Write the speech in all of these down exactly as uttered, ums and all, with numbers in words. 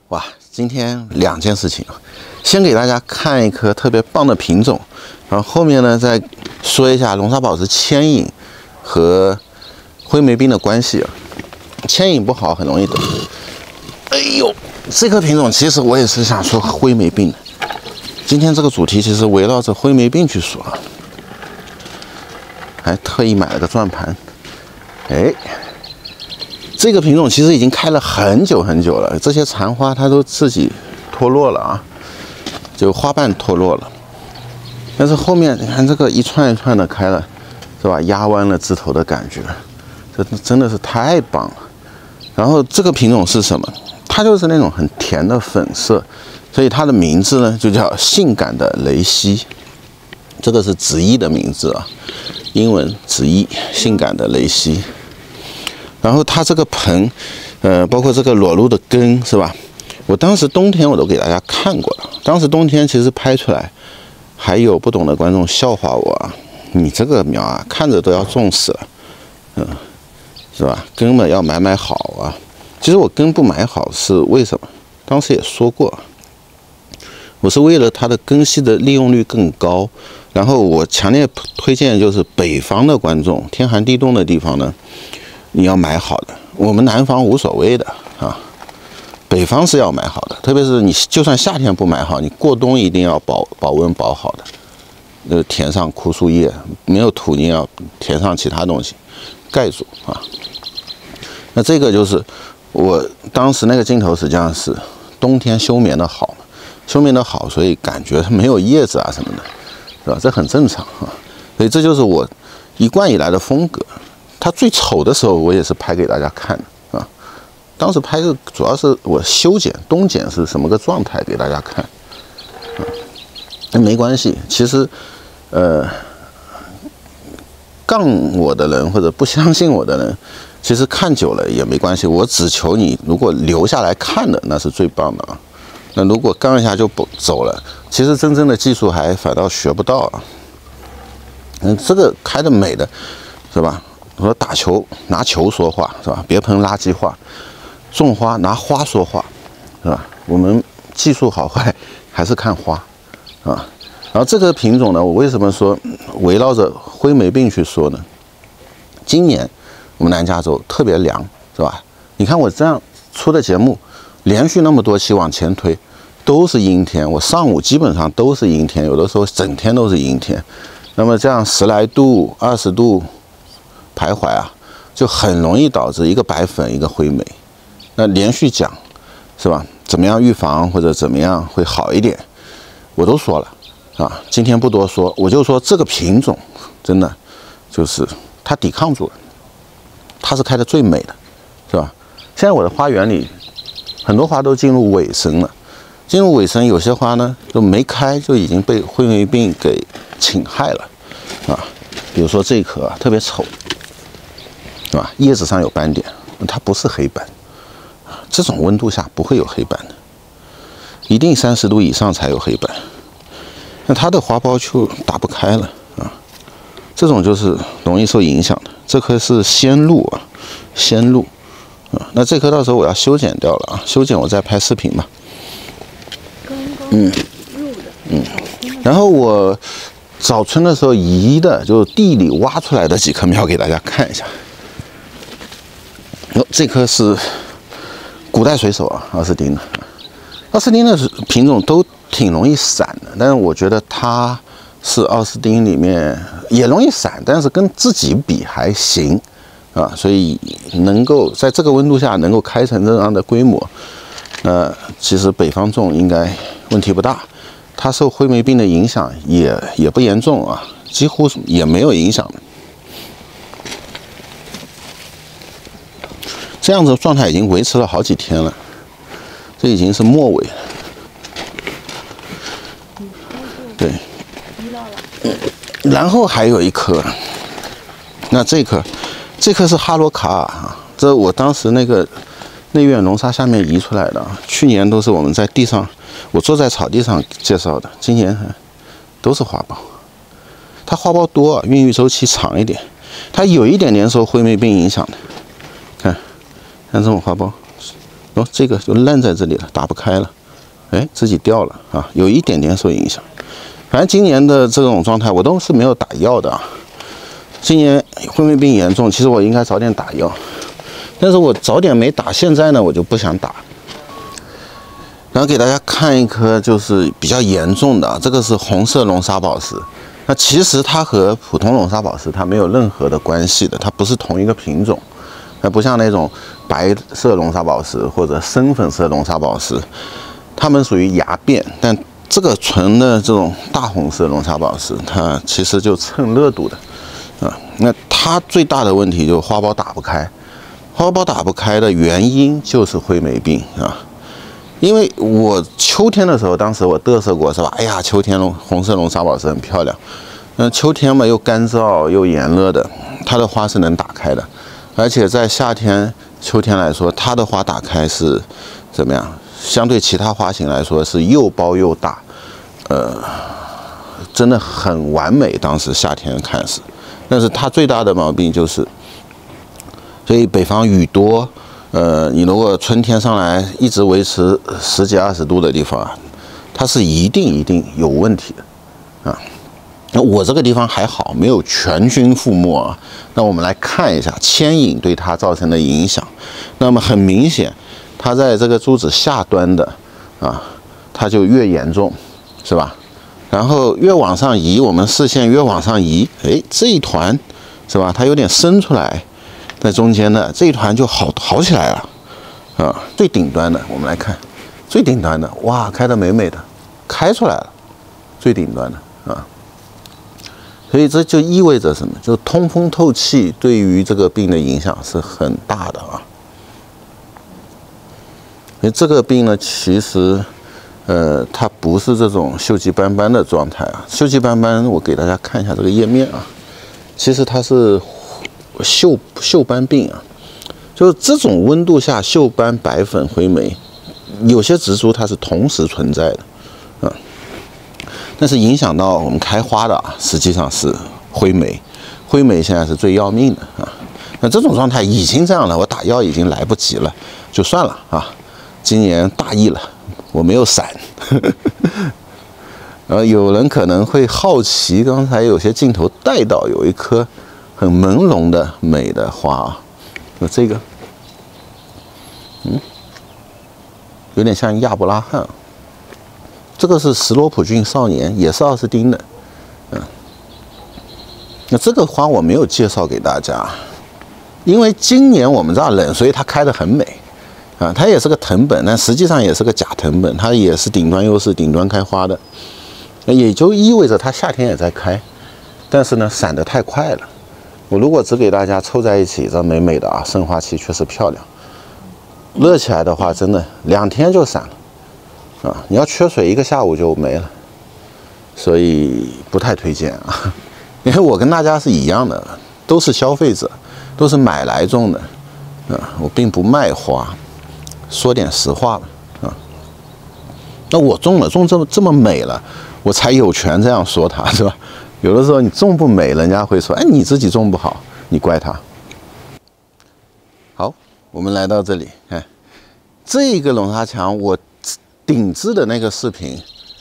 哇，今天两件事情啊，先给大家看一颗特别棒的品种，然后后面呢再说一下龙沙宝石牵引和灰霉病的关系啊。牵引不好很容易得。哎呦，这颗品种其实我也是想说灰霉病的。今天这个主题其实围绕着灰霉病去说，还特意买了个转盘。哎。 这个品种其实已经开了很久很久了，这些残花它都自己脱落了啊，就花瓣脱落了。但是后面你看这个一串一串的开了，是吧？压弯了枝头的感觉，这真的是太棒了。然后这个品种是什么？它就是那种很甜的粉色，所以它的名字呢就叫性感的雷西。这个是直译的名字啊，英文直译，性感的雷西。 然后它这个盆，呃，包括这个裸露的根，是吧？我当时冬天我都给大家看过了。当时冬天其实拍出来，还有不懂的观众笑话我啊，你这个苗啊，看着都要种死了，嗯，是吧？根嘛要买买好啊。其实我根不买好是为什么？当时也说过，我是为了它的根系的利用率更高。然后我强烈推荐就是北方的观众，天寒地冻的地方呢。 你要买好的，我们南方无所谓的啊，北方是要买好的，特别是你就算夏天不买好，你过冬一定要保保温保好的，呃，填上枯树叶，没有土你要填上其他东西盖住啊。那这个就是我当时那个镜头实际上是冬天休眠的好，休眠的好，所以感觉它没有叶子啊什么的，是吧？这很正常啊，所以这就是我一贯以来的风格。 它最丑的时候，我也是拍给大家看的啊。当时拍的主要是我修剪、冬剪是什么个状态给大家看啊。那没关系，其实，呃，杠我的人或者不相信我的人，其实看久了也没关系。我只求你如果留下来看的，那是最棒的啊。那如果杠一下就不走了，其实真正的技术还反倒学不到啊。嗯，这个开的美的，是吧？ 我说打球拿球说话是吧？别喷垃圾话。种花拿花说话，是吧？我们技术好坏还是看花，啊。然后这个品种呢，我为什么说围绕着灰霉病去说呢？今年我们南加州特别凉，是吧？你看我这样出的节目，连续那么多期往前推，都是阴天。我上午基本上都是阴天，有的时候整天都是阴天。那么这样十来度、二十度。 徘徊啊，就很容易导致一个白粉一个灰霉。那连续讲，是吧？怎么样预防或者怎么样会好一点，我都说了啊。今天不多说，我就说这个品种真的就是它抵抗住了，它是开的最美的，是吧？现在我的花园里很多花都进入尾声了，进入尾声，有些花呢就没开就已经被灰霉病给侵害了啊。比如说这颗啊，特别丑。 是吧？叶子上有斑点，它不是黑斑，这种温度下不会有黑斑的，一定三十度以上才有黑斑。那它的花苞就打不开了啊，这种就是容易受影响的。这颗是鲜露啊，鲜露啊，那这颗到时候我要修剪掉了啊，修剪我再拍视频吧。嗯嗯，然后我早春的时候移的，就是地里挖出来的几棵苗给大家看一下。 哦，这颗是古代水手啊，奥斯汀的。奥斯汀的品种都挺容易散的，但是我觉得它是奥斯汀里面也容易散，但是跟自己比还行啊，所以能够在这个温度下能够开成这样的规模，呃，其实北方种应该问题不大。它受灰霉病的影响也也不严重啊，几乎也没有影响的。 这样子的状态已经维持了好几天了，这已经是末尾了。对，然后还有一颗，那这颗，这颗是哈罗卡尔啊，这我当时那个内院龙沙下面移出来的，去年都是我们在地上，我坐在草地上介绍的，今年都是花苞。它花苞多，孕育周期长一点，它有一点点受灰霉病影响的，看。 看这种花苞， 哦，这个就烂在这里了，打不开了，哎，自己掉了啊，有一点点受影响。反正今年的这种状态，我都是没有打药的啊。今年灰霉病严重，其实我应该早点打药，但是我早点没打，现在呢我就不想打。然后给大家看一颗就是比较严重的，这个是红色龙沙宝石。那其实它和普通龙沙宝石它没有任何的关系的，它不是同一个品种。它不像那种白色龙沙宝石或者深粉色龙沙宝石，它们属于芽变，但这个纯的这种大红色龙沙宝石，它其实就蹭热度的啊。那它最大的问题就是花苞打不开，花苞打不开的原因就是灰霉病啊。因为我秋天的时候，当时我嘚瑟过是吧？哎呀，秋天龙红色龙沙宝石很漂亮。那秋天嘛，又干燥又炎热的，它的花是能打开的。而且在夏天、秋天来说，它的花打开是怎么样？相对其他花型来说是又苞又大，呃，真的很完美。当时夏天看是，但是它最大的毛病就是，所以北方雨多。呃，你如果春天上来一直维持十几二十度的地方啊，它是一定一定有问题的啊。那我这个地方还好，没有全军覆没啊。那我们来看一下牵引对它造成的影响。那么很明显，它在这个珠子下端的啊，它就越严重，是吧？然后越往上移，我们视线越往上移，哎，这一团是吧？它有点伸出来。在中间的这一团就好好起来了，啊，最顶端的我们来看，最顶端的哇，开得美美的，开出来了，最顶端的啊，所以这就意味着什么？就通风透气对于这个病的影响是很大的啊。因为这个病呢，其实呃，它不是这种锈迹斑斑的状态啊，锈迹斑斑，我给大家看一下这个页面啊，其实它是。锈锈斑病啊，就是这种温度下锈斑、白粉、灰霉，有些植株它是同时存在的，啊，但是影响到我们开花的啊，实际上是灰霉，灰霉现在是最要命的啊。那这种状态已经这样了，我打药已经来不及了，就算了啊。今年大意了，我没有闪。然后有人可能会好奇，刚才有些镜头带到有一颗。很朦胧的美的花啊，有这个，嗯，有点像亚伯拉罕。这个是石罗普菌少年，也是奥斯汀的，嗯。那这个花我没有介绍给大家，因为今年我们这儿冷，所以它开得很美啊。它也是个藤本，但实际上也是个假藤本，它也是顶端优势、顶端开花的，也就意味着它夏天也在开，但是呢，散得太快了。我如果只给大家凑在一起，这美美的啊，盛花期确实漂亮。热起来的话，真的两天就散了啊！你要缺水，一个下午就没了，所以不太推荐啊。因为我跟大家是一样的，都是消费者，都是买来种的啊，我并不卖花，说点实话吧啊。那我种了，种这么这么美了，我才有权这样说它，是吧？有的时候你种不美，人家会说：“哎，你自己种不好，你怪他。”好，我们来到这里，哎，这个龙沙墙我顶置的那个视频，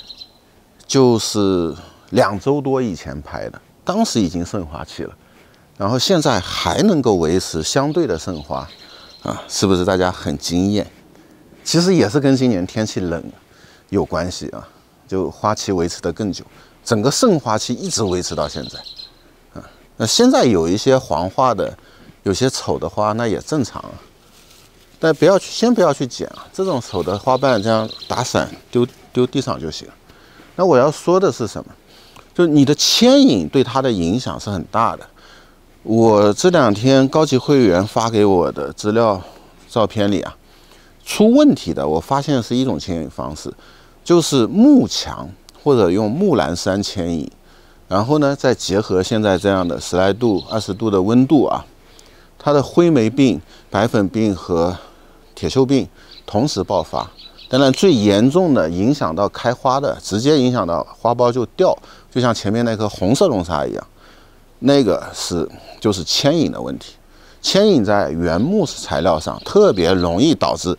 就是两周多以前拍的，当时已经盛花期了，然后现在还能够维持相对的盛花，啊，是不是大家很惊艳？其实也是跟今年天气冷有关系啊，就花期维持得更久。整个盛花期一直维持到现在，啊，那现在有一些黄化的，有些丑的花，那也正常啊。但不要去，先不要去剪啊，这种丑的花瓣这样打散丢丢地上就行。那我要说的是什么？就你的牵引对它的影响是很大的。我这两天高级会员发给我的资料照片里啊，出问题的，我发现是一种牵引方式，就是幕墙。或者用木兰杉牵引，然后呢，再结合现在这样的十来度、二十度的温度啊，它的灰霉病、白粉病和铁锈病同时爆发。当然，最严重的影响到开花的，直接影响到花苞就掉，就像前面那颗红色龙沙一样，那个是就是牵引的问题。牵引在原木材料上特别容易导致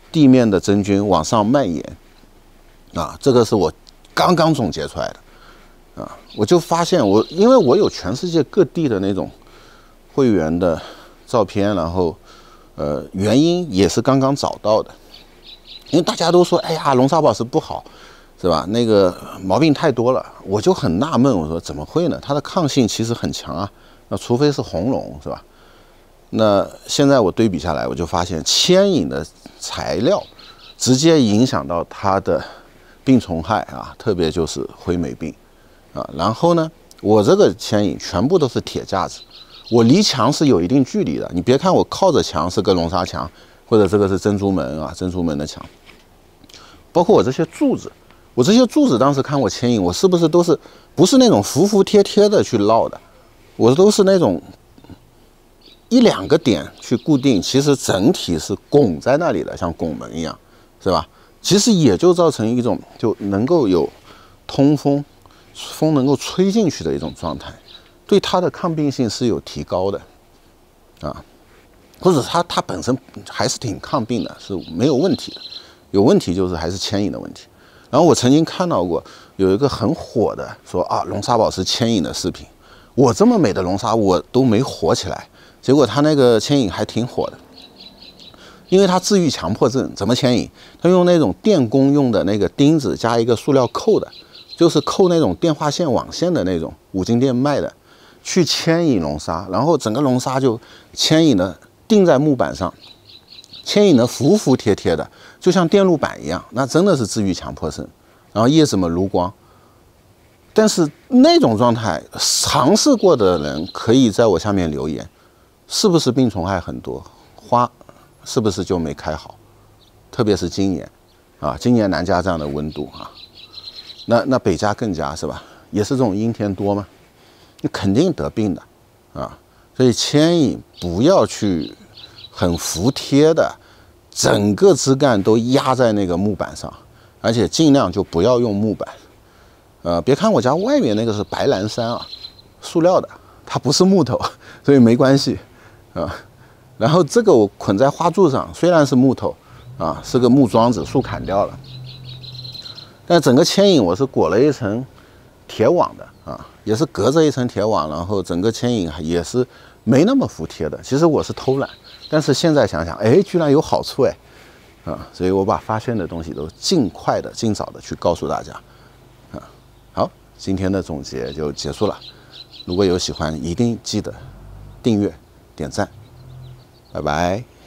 地面的真菌往上蔓延，啊，这个是我刚刚总结出来的，啊，我就发现我，因为我有全世界各地的那种会员的照片，然后，呃，原因也是刚刚找到的，因为大家都说，哎呀，龙沙宝石不好，是吧？那个毛病太多了，我就很纳闷，我说怎么会呢？它的抗性其实很强啊，那除非是红龙，是吧？那现在我对比下来，我就发现牵引的材料直接影响到它的病虫害啊，特别就是灰霉病啊。然后呢，我这个牵引全部都是铁架子，我离墙是有一定距离的。你别看我靠着墙是个龙沙墙，或者这个是珍珠门啊，珍珠门的墙，包括我这些柱子，我这些柱子当时看我牵引，我是不是都是不是那种服服帖帖的去绕的，我都是那种一两个点去固定，其实整体是拱在那里的，像拱门一样，是吧？其实也就造成一种就能够有通风，风能够吹进去的一种状态，对它的抗病性是有提高的，啊，或者它它本身还是挺抗病的，是没有问题的。有问题就是还是牵引的问题。然后我曾经看到过有一个很火的说啊，龙沙宝石牵引的视频，我这么美的龙沙我都没火起来。结果他那个牵引还挺火的，因为他治愈强迫症，怎么牵引？他用那种电工用的那个钉子加一个塑料扣的，就是扣那种电话线网线的那种五金店卖的，去牵引龙沙，然后整个龙沙就牵引的钉在木板上，牵引的服服帖帖的，就像电路板一样，那真的是治愈强迫症。然后叶子们撸光。但是那种状态，尝试过的人可以在我下面留言。是不是病虫害很多？花是不是就没开好？特别是今年，啊，今年南加这样的温度啊，那那北加更加是吧？也是这种阴天多嘛，你肯定得病的啊。所以牵引不要去很服帖的，整个枝干都压在那个木板上，而且尽量就不要用木板。呃，别看我家外面那个是白兰杉啊，塑料的，它不是木头，所以没关系。啊，然后这个我捆在花柱上，虽然是木头，啊，是个木桩子，树砍掉了，但整个牵引我是裹了一层铁网的啊，也是隔着一层铁网，然后整个牵引也是没那么服帖的。其实我是偷懒，但是现在想想，哎，居然有好处哎，啊，所以我把发现的东西都尽快的、尽早的去告诉大家，啊，好，今天的总结就结束了。如果有喜欢，一定记得订阅。点赞，拜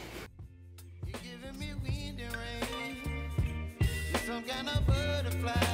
拜。Some kind of butterfly.